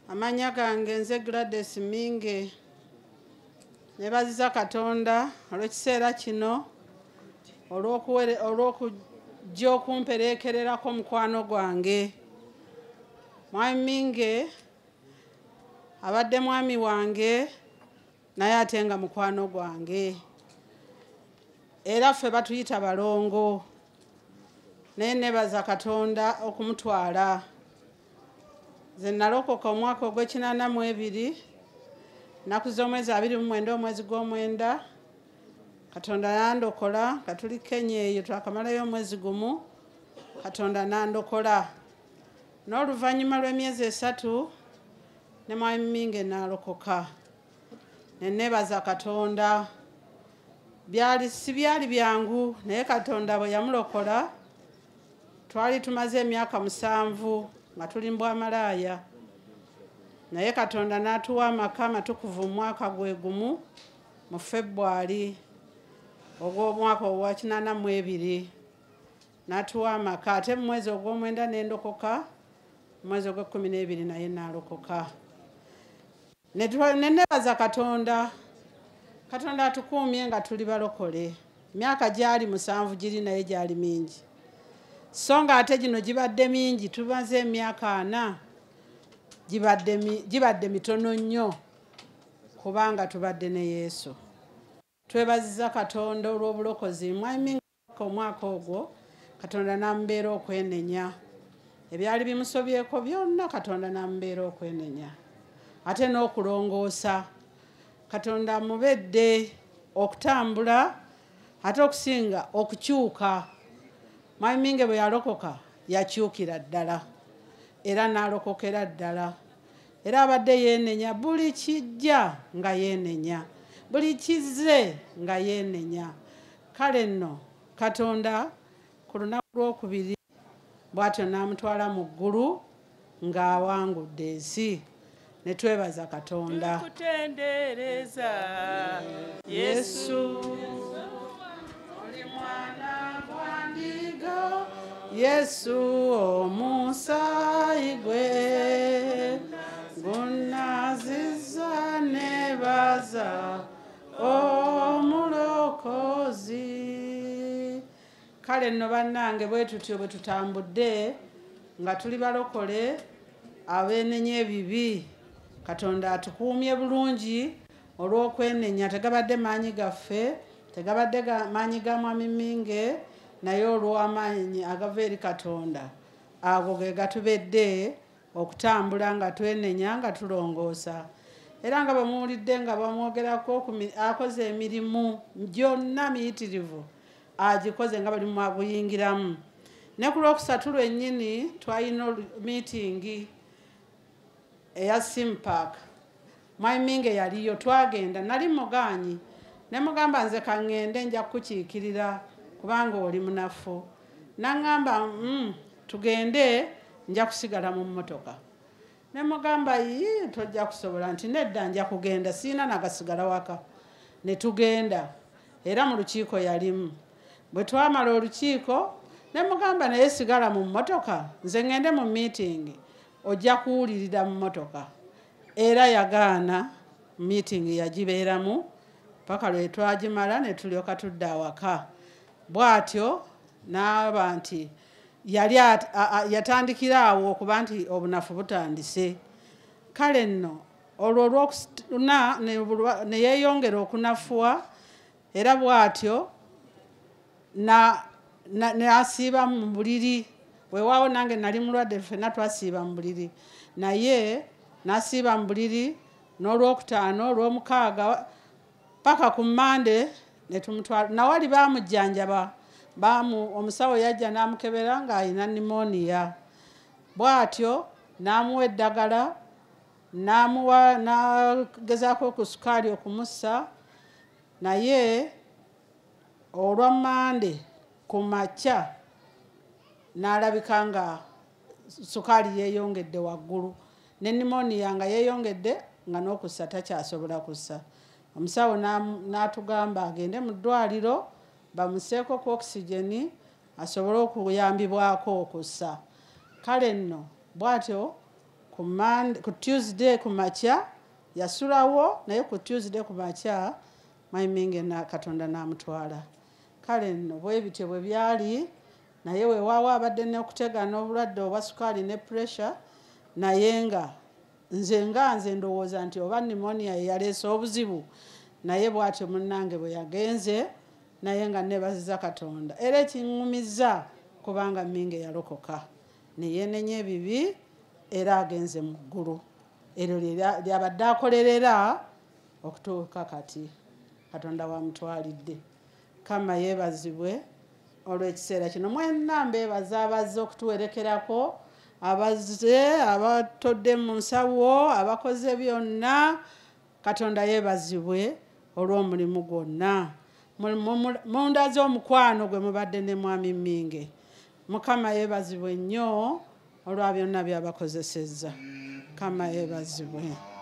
Amanya gange nze Gladys Minge nebaziza Katonda olw'ekiseera kino olw'okujja okumpereekererako mukwano gwange. Mwami Minge abadde mwami wange naye ate nga mukwano gwange, era ffe batuyita balongo, naye nebaza Katonda okumutwala. Nze nalokoka omwaka ogw'ekinaana nnaku z'omwezi 29 omwezi gw'omwenda. Katonda yandokola nga tuli Kenya eyo twakamalayo omwezi gumu, Katonda nandokola. N'oluvannyuma lw'emyezi 3 ne Mwami Minge nalokoka. Ne nebaza Katonda. Byali byangu, naye Katonda bwe yamulokola twali tumaze emyaka 7 nga tuli mbwamalaaya, naye Katonda n'atuwa amaka amatukuvu mu mwaka gwe gumu mu February ogw'omwaka ogwa 82 n'atuwa amaka. Ate mu mwezi ogw'omwenda nendokoka, mu mwezi ogw'12 naye nalokoka. Ne nebaza Katonda. Katonda atukuumye nga tuli balokole. Myaka gyali 7 giri naye gyali mingi, so nga ate gino gibadde mingi. Tumaze emyaka 4 gibadde mitono nnyo kubanga tubadde ne Yesu. Twebaziza Katonda olw'obulokozi. Mwami Minge omwaka ogwo Katonda namubeera okwenenya, ebyali bimusobyeko byonna Katonda namubeera okwenenya, ate n'okulongoosa. Katonda amubedde okutambula ate okusinga okukyuka. Mwami Minge bwe yalokoka yakyukira ddala era n'alokokera ddala, era abadde yeenenya buli kijja nga yeenenya, buli kizze nga yeenenya. Kale nno Katonda ku lunaku lw'okubiri bw'atyo n'amutwala mu ggulu ng'awangudde ensi. Ne twebaza Katonda. Tukutendereza Yesu, oli mwana gwa Ndiga, Yesu omusaayi gwe gunaziza, nebaza omulokozi. Kale nno bannange bwe tutyo bwe tutambudde nga tuli balokole abeenenya ebibi. Katonda atukuumye bulungi olw'okwenenya. Tegabadde maanyi gaffe, tegabadde maanyi ga Mwami Minge, naye olw'amaanyi agava eri Katonda ago ge gatubedde okutambula nga twenenya nga tulongoosa. Era nga bamuwulidde nga bamwogerako akoze emirimu gyonna miyitirivu agikoze nga bali mu buyingiramu. Ne ku lwokusatu lwennyini twalina miitingi eya Sim Park. Mwami Minge yaliyo, twagenda, nali mugaanyi ne mugamba nze kaŋŋende nja kukiikirira kubanga oli munafu. Naŋŋamba tugende, nja kusigala mu mmotoka. Ne mugamba tojja kusobola. Nti nedda nja kugenda, siina nagasigala waka. Ne tugenda era mu lukiiko yalimu. Bwe twamala olukiiko ne mugamba naye sigala mu mmotoka, nze ŋŋende mu meeting, ojja kuwulirira mu mmotoka. Era yagaana, meeting yagibeeramu paka lwe twagimala ne tulyoka tudda awaka. Bw'atyo n'aba nti yali yatandikira awo okuba nti obunafu butandise. Kale nno olwo olw'okusuna ne yeeyongera okunafuwa, era bw'atyo n'asiiba mu buliri. Weewaawo nange nali mulwadde, ffenna twasiiba mu buliri, naye n'asiiba mu buliri n'olwokutaano, olw'omukaaga paka ku Mande ne tumutwala. Nawali baamujjanjaba, omusawo yajja n'amukebera ng'alina pneumonia. Bw'atyo n'amuwa eddagala, n'agezaako ku sukaali okumussa, naye olwa Mande ku makya n'alabika nga sukaali yeeyongedde waggulu, ne pneumonia nga yeeyongedde nga n'okussa takyasobola kussa. Omusawo n'atugamba agende mu ddwaliro bamuseeko ku oxygen asobole okuyambibwako okussa. Kale nno bw'atyo ku Tuesday ku makya yasulawo naye ku Tuesday ku makya Mayiminge na Katonda n'amutwala. Kale nno bwe bityo bwe byali naye weewaawo abadde n'okutegana obulwadde obwa sukaali ne pressure naye nga nze ndowooza nti oba pneumonia yaleese obuzibu naye bw'atyo munnange bwe yagenze naye nga neebaziza Katonda era ekiŋŋumiza kubanga Minge yalokoka ne yeenenya ebibi era agenze mu ggulu. Eryo lyabadde akolerera okutuuka kati Katonda wamutwalidde. Kama yeebazibwe olw'ekiseera kino. Mwenna mbeebaza abazze okutuwerekerako, abazze abatodde mu nsawo, abakoze byonna. Katonda yeebazibwe olw'omulimu gwonna. Munda z'omukwano gwe mubadde ne Mwami Minge. Mukama yeebazibwe nnyo olwa byonna by'abakozesezza. Kama yeebazibwe.